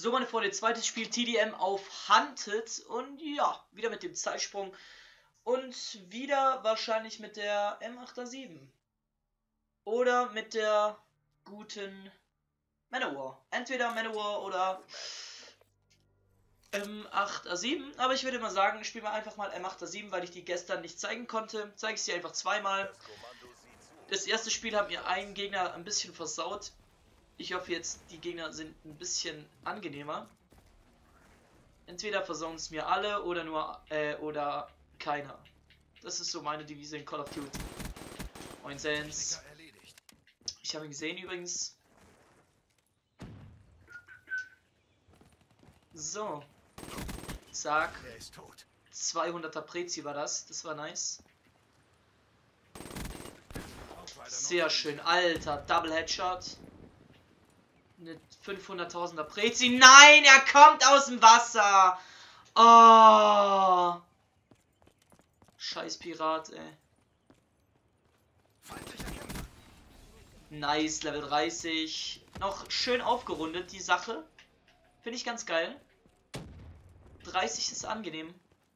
So, meine Freunde, zweites Spiel TDM auf Hunted und ja, wieder mit dem Zeitsprung und wieder wahrscheinlich mit der M8A7 oder mit der guten Manowar. Entweder Manowar oder M8A7, aber ich würde mal sagen, ich spiele mal einfach mal M8A7, weil ich die gestern nicht zeigen konnte. Zeige ich sie einfach zweimal. Das erste Spiel hat mir ein Gegner ein bisschen versaut. Ich hoffe jetzt, die Gegner sind ein bisschen angenehmer. Entweder versauen es mir alle oder nur oder keiner. Das ist so meine Devise in Call of Duty. Moin Sens. Ich habe ihn gesehen übrigens. So. Zack. 200er Prezi war das. Das war nice. Sehr schön. Alter, Double Headshot. Eine 500.000er Prezi. Nein, er kommt aus dem Wasser. Oh. Scheiß Pirat, ey. Nice, Level 30. Noch schön aufgerundet, die Sache. Finde ich ganz geil. 30 ist angenehm.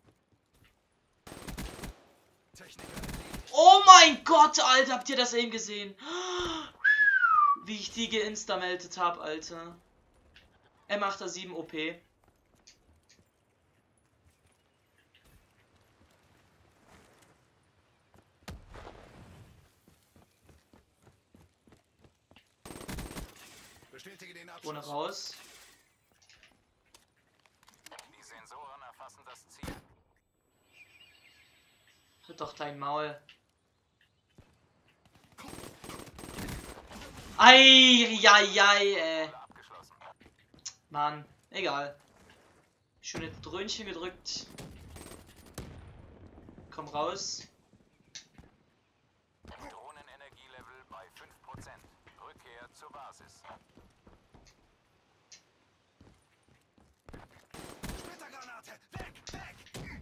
Oh mein Gott, Alter, habt ihr das eben gesehen? Wie ich die geinstameltet habe, Alter. M8A7 OP. Ohne raus. Die Sensoren erfassen das Ziel. Halt doch dein Maul. Eieiei, Mann, egal. Schöne Dröhnchen gedrückt. Komm raus. Drohnenenergielevel bei 5%. Rückkehr zur Basis. Splittergranate! Weg! Weg!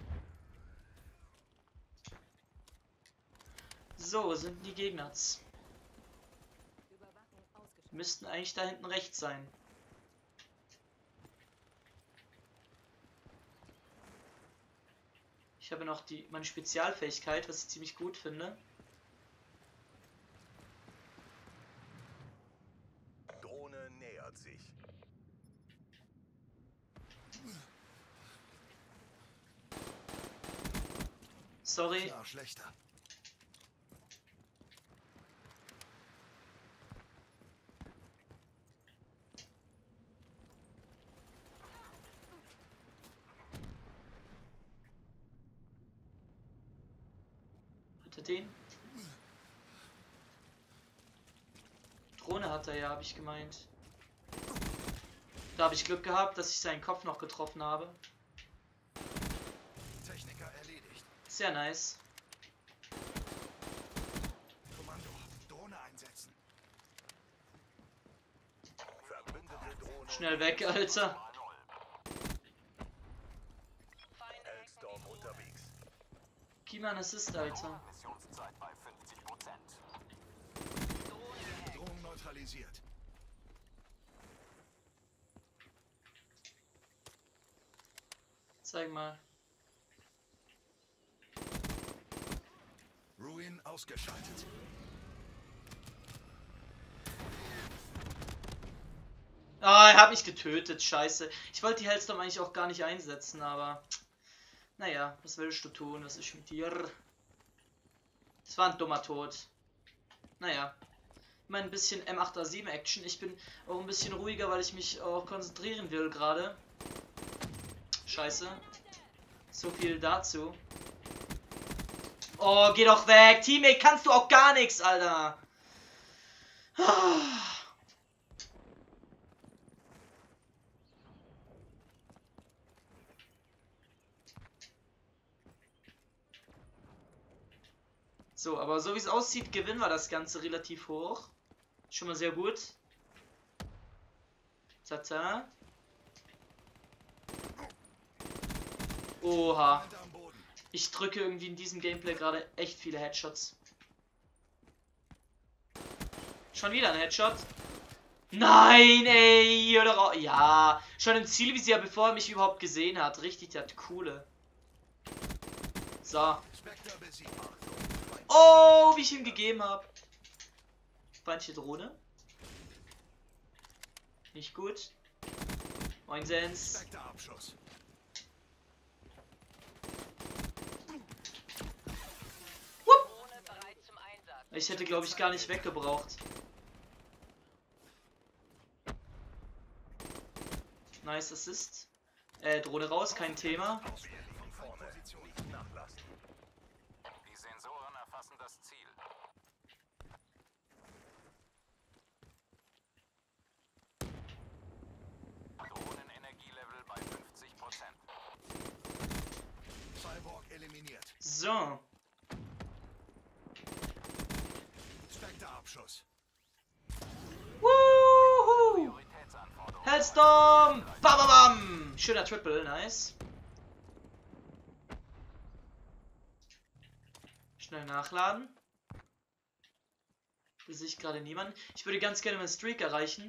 So, wo sind die Gegner? Müssten eigentlich da hinten rechts sein. Ich habe noch meine Spezialfähigkeit, was ich ziemlich gut finde. Drohne nähert sich. Sorry. Ja, schlechter. Den? Drohne hat er ja, habe ich gemeint. Da habe ich Glück gehabt, dass ich seinen Kopf noch getroffen habe. Techniker erledigt. Sehr nice. Kommando, Drohne einsetzen. Verbündete Drohne. Schnell weg, Alter. Hellstorm unterwegs. Gib mal einen Assist, Alter. Missionszeit bei 50%. Drohung neutralisiert. Zeig mal. Ruin ausgeschaltet. Ah, er hat mich getötet, scheiße. Ich wollte die Hellstorm eigentlich auch gar nicht einsetzen, aber... Naja, was willst du tun? Was ist mit dir? Das war ein dummer Tod. Naja. Immer ein bisschen M8A7 Action. Ich bin auch ein bisschen ruhiger, weil ich mich auch konzentrieren will gerade. Scheiße. So viel dazu. Oh, geh doch weg. Teammate, kannst du auch gar nichts, Alter. So, aber so wie es aussieht, gewinnen wir das Ganze relativ hoch. Schon mal sehr gut. Tata. Oha. Ich drücke irgendwie in diesem Gameplay gerade echt viele Headshots. Schon wieder ein Headshot. Nein, ey, oder ja, schon im Zielvisier, bevor er mich überhaupt gesehen hat. Richtig, der hat coole. So. Spectre besiegt. Oh, wie ich ihm gegeben habe. Feindliche Drohne. Nicht gut. Moin Sens. Spectre Abschuss. Ich hätte, glaube ich, gar nicht weggebraucht. Nice Assist. Drohne raus, kein Thema. Position nicht nachlassen. Die Sensoren erfassen das Ziel. Drohnenenergielevel bei 50%. Cyborg eliminiert. So. Spectre Abschuss. Woohoo! Prioritätsanforderungen. Hellstorm! Bam, bam, bam! Schöner Triple, nice. Schnell nachladen. Hier sehe ich gerade niemanden. Ich würde ganz gerne meinen Streak erreichen.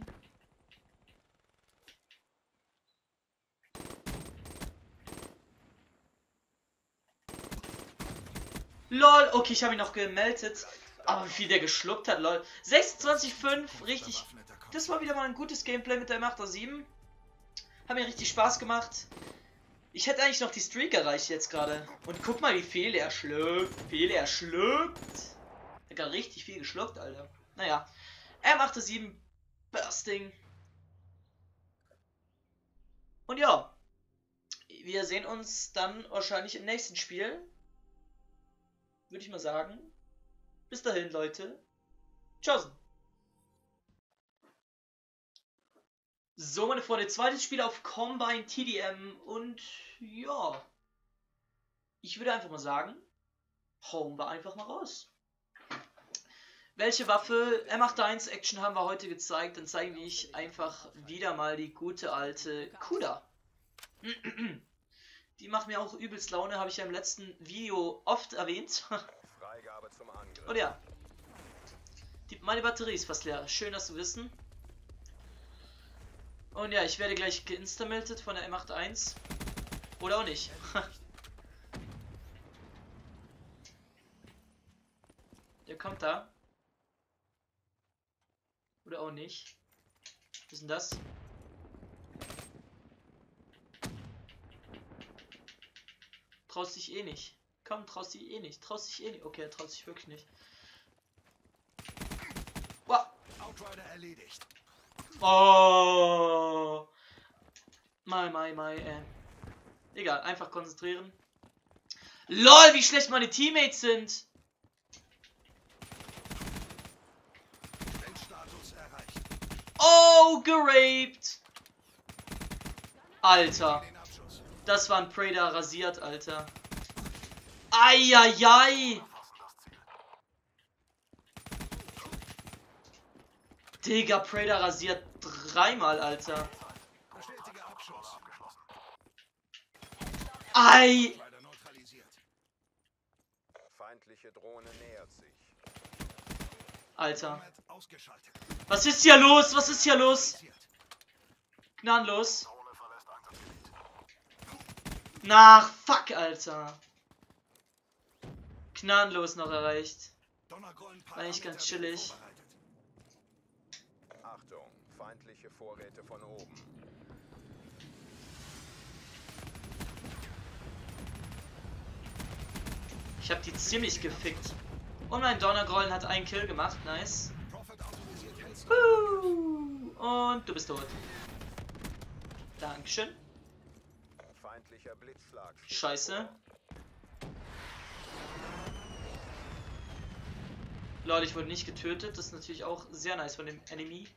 LOL, okay, ich habe ihn noch gemeldet. Aber wie viel der geschluckt hat, lol. 26,5, richtig. Das war wieder mal ein gutes Gameplay mit der M8A7. Hat mir richtig Spaß gemacht. Ich hätte eigentlich noch die Streak erreicht jetzt gerade. Und guck mal, wie viel er schluckt. Er hat gerade richtig viel geschluckt, Alter. Naja. M8A7 Bursting. Und ja. Wir sehen uns dann wahrscheinlich im nächsten Spiel. Würde ich mal sagen. Bis dahin, Leute. Tschüss. So, meine Freunde, zweites Spiel auf Combine TDM und ja. Ich würde einfach mal sagen, hauen wir einfach mal raus. Welche Waffe? M8A1 Action haben wir heute gezeigt, dann zeigen wir einfach wieder mal die gute alte Kuda. Die macht mir auch übelst Laune, habe ich ja im letzten Video oft erwähnt. Freigabe zum Angriff. Und ja. Meine Batterie ist fast leer. Schön, das zu wissen. Und ja, ich werde gleich geinstameltet von der M8A1. Oder auch nicht. Der kommt da. Oder auch nicht. Was ist denn das? Traust dich eh nicht. Komm, traust dich eh nicht. Okay, er traut sich wirklich nicht. Wow. Outrider erledigt. Oh. Egal, einfach konzentrieren. LOL, wie schlecht meine Teammates sind. Endstatus erreicht. Oh, geraped. Alter. Den Abschuss. Das war ein Prader rasiert, Alter. Eieiei. Digga, Prader rasiert dreimal, Alter. Bestätige Abschuss. Ei. Outrider neutralisiert. Feindliche Drohne nähert sich. Alter. Combat ausgeschaltet. Was ist hier los? Was ist hier los? Gnadenlos. Na, fuck, Alter. Gnadenlos noch erreicht. Donnergrollen Eigentlich ganz chillig. vorbereitet. Achtung, feindliche Vorräte von oben. Ich hab die ziemlich gefickt. Und mein Donnergrollen hat einen Kill gemacht. Nice. Prophet autorisiert Hellstorm. Und du bist tot. Dankeschön. Feindlicher Blitzschlag. steht Scheiße. bevor. Lol, ich wurde nicht getötet. Das ist natürlich auch sehr nice von dem Enemy.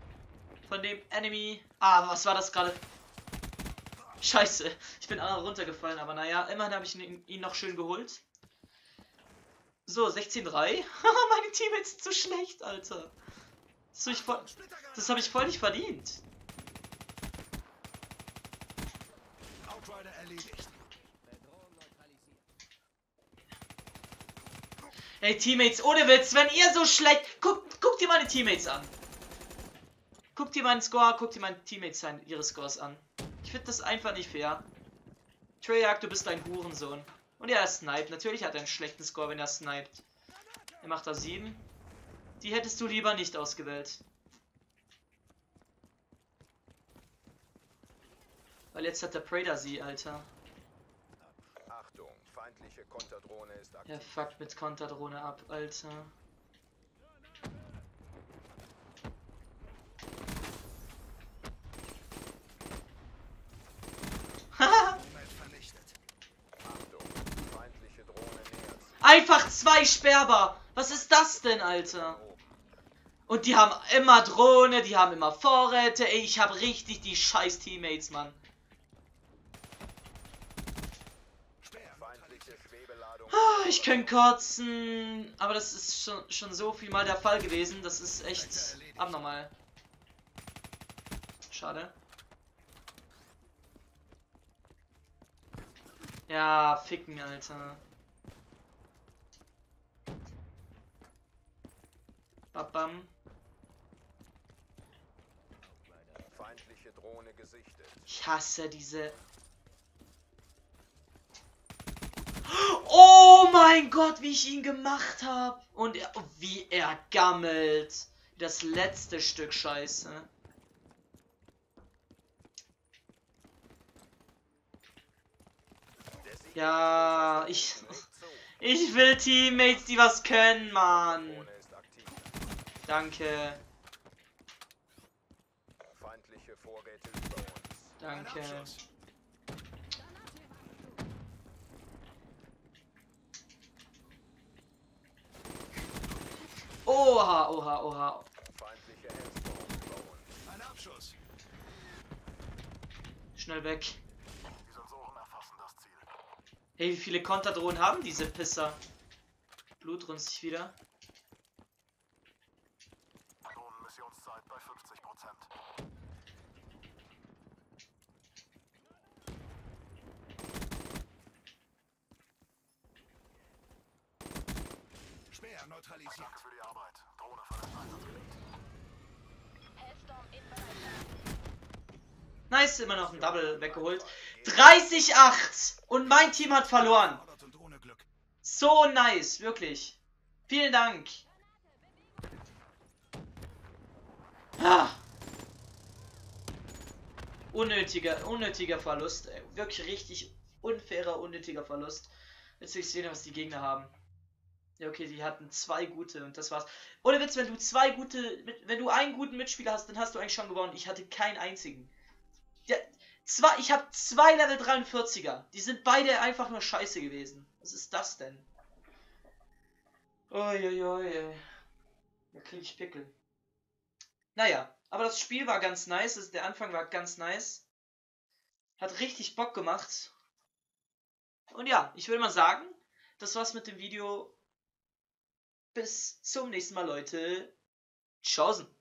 Ah, was war das gerade? Scheiße. Ich bin runtergefallen, aber naja, immerhin habe ich ihn noch schön geholt. So, 16-3. Meine Teammates sind so schlecht, Alter. Das habe ich voll nicht verdient. Outrider erledigt. Ey, Teammates, ohne Witz, wenn ihr so schlecht... Guckt dir meine Teammates an. Guck dir meinen Score, guck dir meine Teammates ihre Scores an. Ich finde das einfach nicht fair. Treyarch, du bist ein Hurensohn. Und ja, er sniped. Natürlich hat er einen schlechten Score, wenn er sniped. Er macht da 7. Die hättest du lieber nicht ausgewählt. Weil jetzt hat der Prader sie, Alter. Achtung, feindliche Konterdrohne ist aktiv. Er fuckt mit Konterdrohne ab, Alter. Umwelt vernichtet. Achtung, feindliche Drohne nähert sich. Einfach 2 Sperber. Was ist das denn, Alter? Und die haben immer Drohne, die haben immer Vorräte. Ey, ich habe richtig die scheiß Teammates, Mann. Feindliche Schwebeladung. Ah, ich könnte kotzen. Aber das ist schon so viel mal der Fall gewesen. Das ist echt abnormal. Schade. Ja, ficken, Alter. Babam. Feindliche Drohne gesichtet. Ich hasse diese... Oh mein Gott, wie ich ihn gemacht habe. Und wie er gammelt. Das letzte Stück Scheiße. Ja, ich will Teammates, die was können, Mann. Drohne ist aktiv. Danke, Feindliche Vorräte über uns. Ein danke. Abschuss. Oha, oha, oha. Feindliche Hellstorm über uns. Ein Abschuss. Schnell weg. Die Sensoren erfassen das Ziel. Hey, wie viele Konterdrohnen haben diese Pisser? Blut runzt sich wieder. Drohnenmissionszeit bei 50%. Speer neutralisiert. Danke für die Arbeit. Drohne verlässt Einsatzgebiet. Hellstorm in Bereitschaft. Nice, immer noch ein Double weggeholt. 30-8 und mein Team hat verloren. Fordert und ohne Glück. So nice, wirklich. Vielen Dank. Ah. Unnötiger Verlust. Ey. Wirklich richtig unfairer, unnötiger Verlust. Jetzt will ich sehen, was die Gegner haben. Ja, okay, die hatten 2 gute und das war's. Ohne Witz, wenn du einen guten Mitspieler hast, dann hast du eigentlich schon gewonnen. Ich hatte keinen einzigen. Ich habe 2 Level 43er. Die sind beide einfach nur scheiße gewesen. Was ist das denn? Uiuiui. Da krieg ich Pickel. Naja, aber das Spiel war ganz nice. Der Anfang war ganz nice. Hat richtig Bock gemacht. Und ja, ich würde mal sagen, das war's mit dem Video. Bis zum nächsten Mal, Leute. Tschaußen.